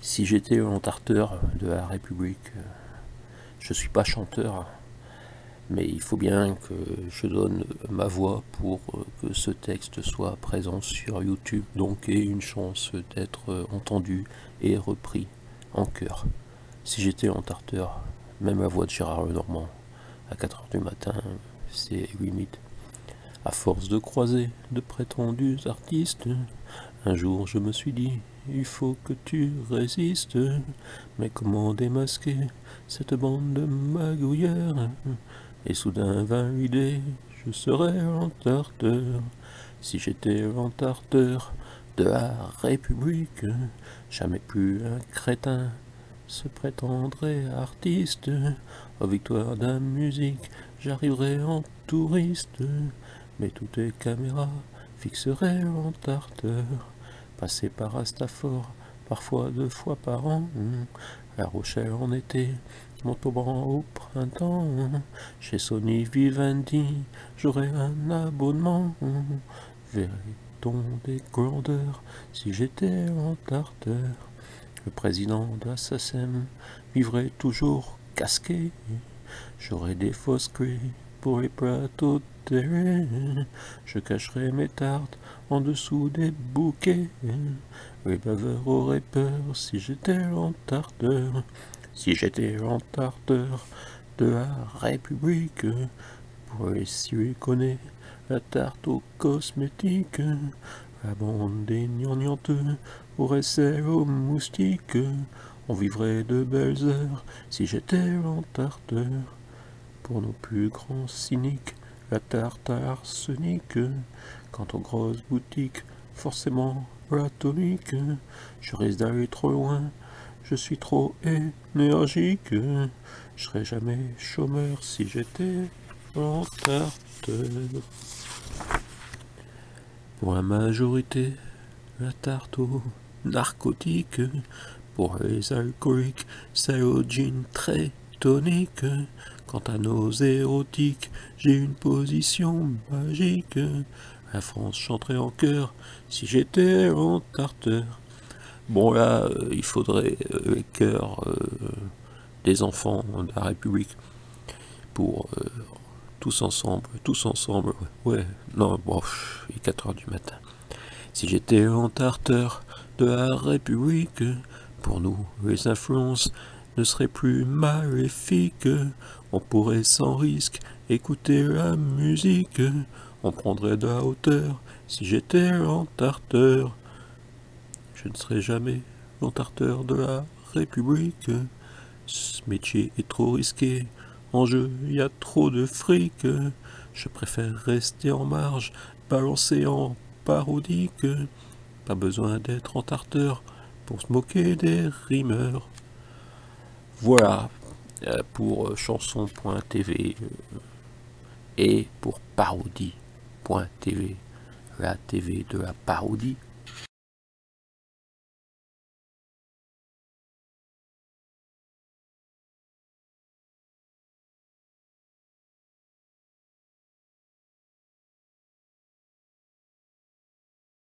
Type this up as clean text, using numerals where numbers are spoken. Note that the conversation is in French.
Si j'étais l'entarteur de la République, je suis pas chanteur, mais il faut bien que je donne ma voix pour que ce texte soit présent sur YouTube, donc ait une chance d'être entendu et repris en chœur. Si j'étais l'entarteur, même la voix de Gérard Lenormand à 4 heures du matin, c'est limite. À force de croiser de prétendus artistes, un jour je me suis dit, il faut que tu résistes. Mais comment démasquer cette bande de magouilleurs? Et soudain vint l'idée, je serais l'entarteur. Si j'étais l'entarteur de la République, jamais plus un crétin se prétendrait artiste. Aux victoires de la musique, j'arriverais en touriste. Mais toutes les caméras fixeraient l'entarteur. Passé par Astafort, parfois 2 fois par an. La Rochelle en été, Montauban au printemps. Chez Sony Vivendi, j'aurais un abonnement. Verrait-on des grandeurs si j'étais l'entarteur? Le président de la SACEM vivrait toujours casqué. J'aurais des fausses clés pour les plateaux de télé. Je cacherais mes tartes en dessous des bouquets. Les baveurs auraient peur si j'étais l'entarteur. Si j'étais l'entarteur de la République, pour les siliconner la tarte aux cosmétiques. La bande des gnangnanteux aurait celle aux moustiques. On vivrait de belles heures si j'étais l'entarteur. Pour nos plus grands cyniques, la tarte à arsenic. Quant aux grosses boutiques, forcément l'atomique. Je risque d'aller trop loin, je suis trop énergique. Je serais jamais chômeur si j'étais l'entarteur. Pour la majorité, la tarte aux narcotiques. Pour les alcooliques, celle au gin très tonique. Quant à nos érotiques, j'ai une position magique. La France chanterait en chœur si j'étais l'entarteur. Bon là, il faudrait les chœurs des enfants de la République pour tous ensemble, ouais, non, bon, il est 4 heures du matin. Si j'étais l'entarteur de la République, pour nous, les influences ne seraient plus maléfiques. On pourrait sans risque écouter la musique. On prendrait de la hauteur si j'étais l'entarteur. Je ne serai jamais l'entarteur de la République. Ce métier est trop risqué. En jeu, il y a trop de fric. Je préfère rester en marge, balancer en parodique. Pas besoin d'être entarteur pour se moquer des rimeurs. Voilà pour chanson.tv et pour parodie.tv, la TV de la parodie.